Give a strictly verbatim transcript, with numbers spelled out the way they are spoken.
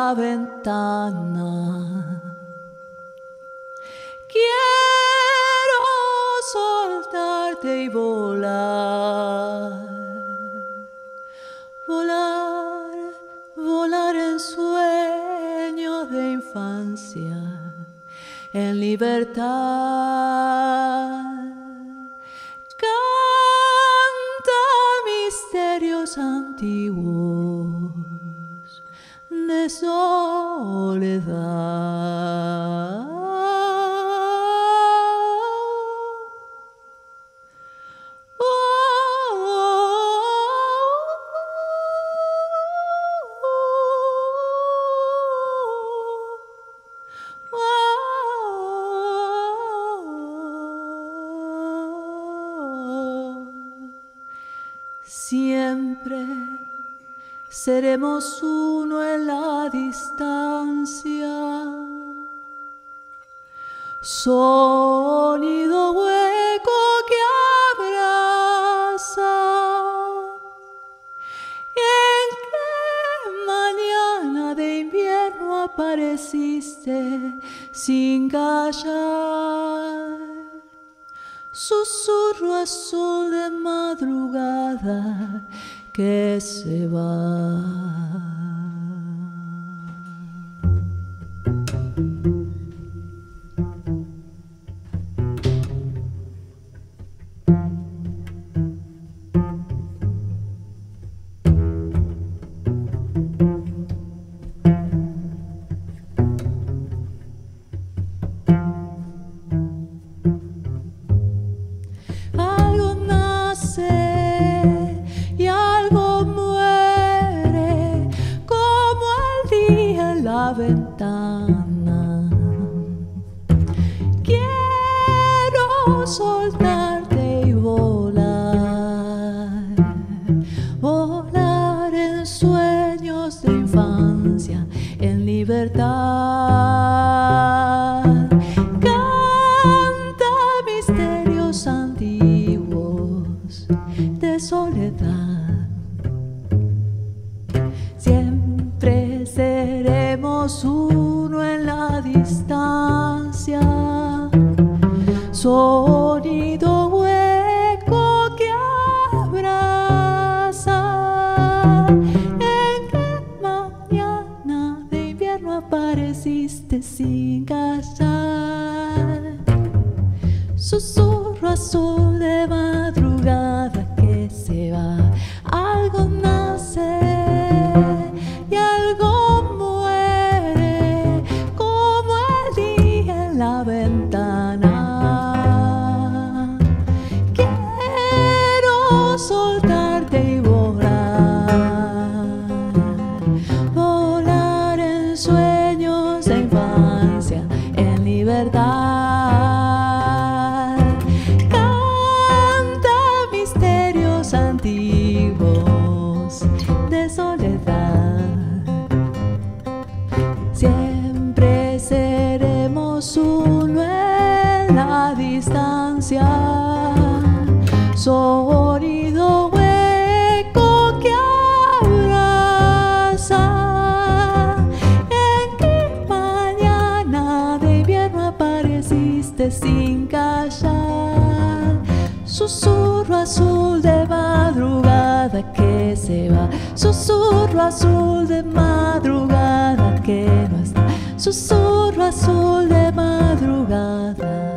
la ventana. Quiero soltarte y volar, volar, volar en sueño de infancia, en libertad. Canta misterios antiguos de soledad. Siempre seremos uno en la distancia, sonido hueco que abraza. ¿En qué mañana de invierno apareciste sin callar? Susurro azul de madrugada que se va. La ventana. Quiero soltarte y volar, volar en sueños de infancia, en libertad. Canta misterios antiguos de soledad. Siempre seremos uno en la distancia, sonido hueco que abraza. ¿En qué mañana de invierno apareciste sin callar? Susurro azul de madrugada que se va. Algo nace y algo muere, como el día en la ventana. Quiero soltarte y volar, volar en sueños de infancia, en libertad. Canta misterios antiguos de soledad. Siempre seremos uno en la distancia, sonido hueco que abraza. ¿En qué mañana de invierno apareciste sin callar? Susurro azul de madrugada que se va. Susurro azul de madrugada que no está. Susurro azul de madrugada.